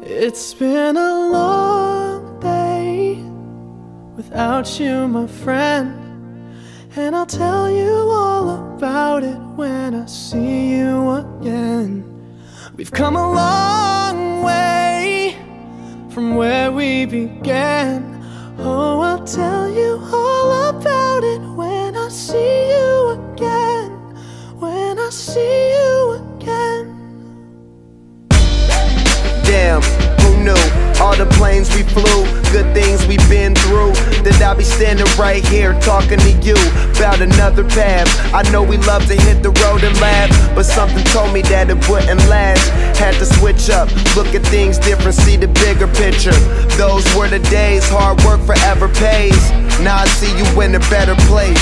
It's been a long day without you, my friend, and I'll tell you all about it when I see you again. We've come a long way from where we began. Oh, I'll tell you all about it when I see you again. When I see you again. Damn, who knew? All the planes we flew, good things we've been through. That I'll be standing right here talking to you about another path. I know we love to hit the road and laugh, but something told me that it wouldn't last. Had to switch up, look at things different, see the bigger picture. Those were the days, hard work forever pays. Now I see you in a better place.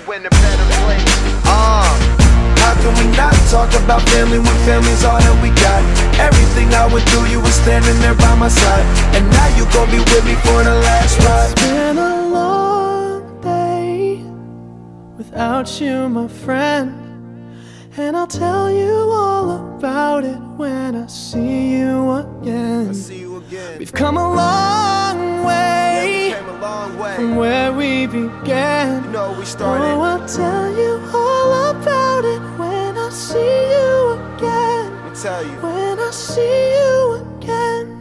How can we not talk about family when family's all that we got? Everything I went through, you were standing there by my side, and now you gon' be with me for the last ride. It's been a long day without you, my friend, and I'll tell you all about it when I see you again. We've come a long way, from where we began. You know we started. Oh, I'll tell you all about it when I see you again. Let me tell you. When I see you again.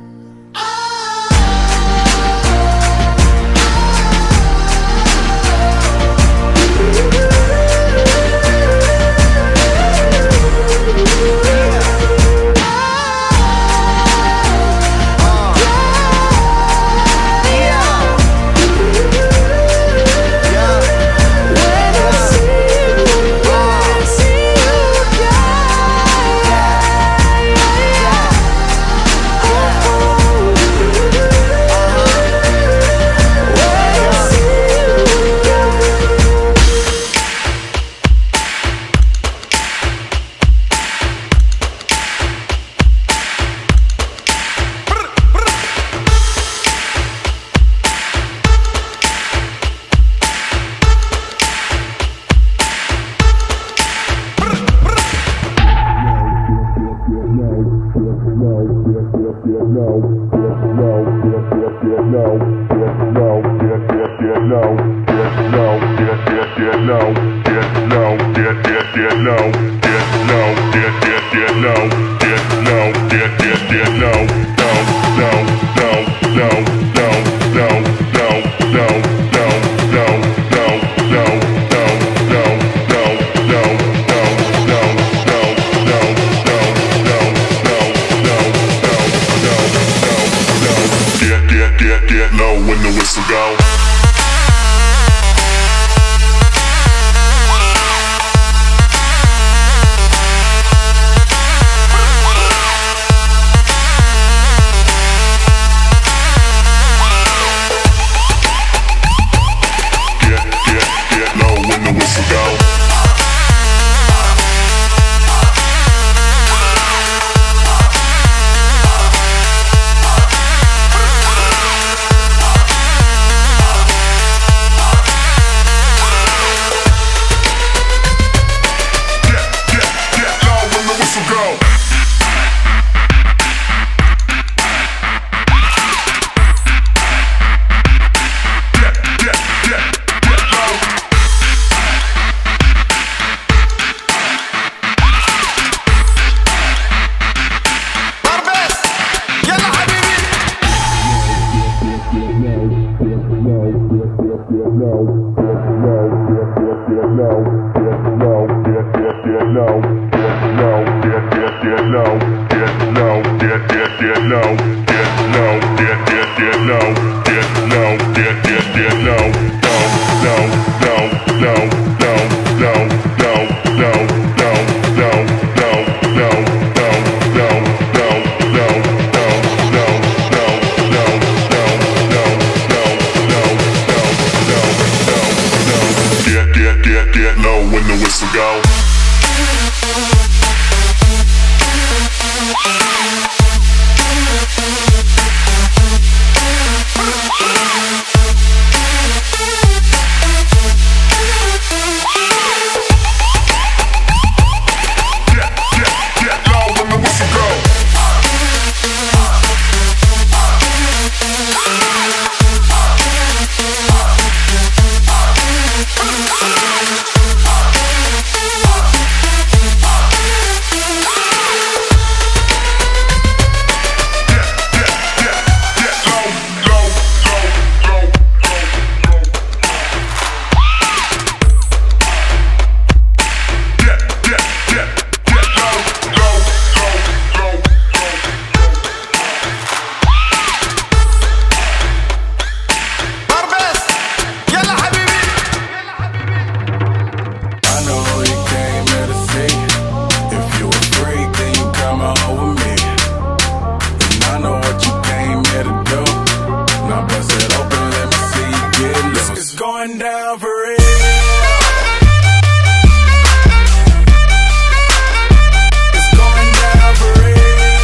Get low when the whistle go. Get low when the whistle go. Get low when the whistle go. Get low when the whistle go. going down for real. It's going down for real.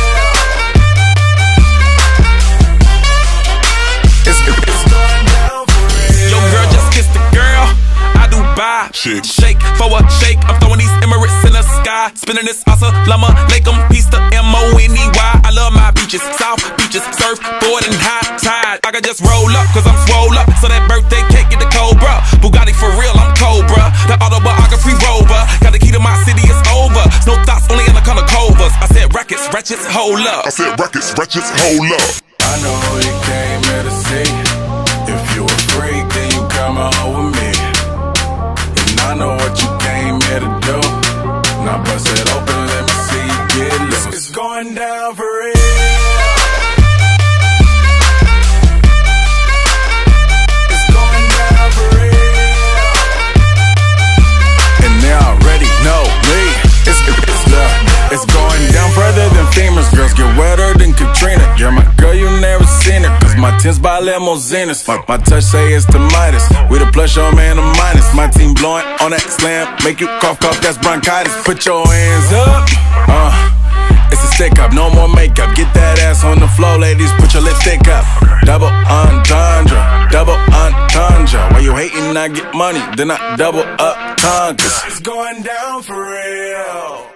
It's going down for real. Yo, girl, just kiss the girl. I do buy. Shake for a shake. I'm throwing these Emirates in the sky. Spinning this Assalamu alaikum. Peace to M-O-N-E-Y. I love my beaches, South beaches, surfboard and high tide. I can just roll up, cause I'm swole up. So that birthday cake get the Cobra. Bugatti for real, I'm Cobra. The autobiography rover. Got the key to my city, it's over. No thoughts, only in the color covers. I said rackets, wretches, hold up. I said rackets, wretches, hold up. I know who you came here to see. If you a freak, then you come home with me. And I know what you came here to do. Now bust it open, let me see you get loose. It's going down for real. It's going down for real. And they already know me. It's going down further than famous. Girls get wetter than Katrina. You're my girl, you never seen it. Cause my tints by limousines. My touch say it's the Midas. We the plus, your man, the minus. My team blowing on that slam. Make you cough, that's bronchitis. Put your hands up. It's a stick up, no more makeup. Get that ass on the floor, ladies, put your lipstick up. Double entendre, double entendre. While you hating, I get money, then I double up conquers. It's going down for real.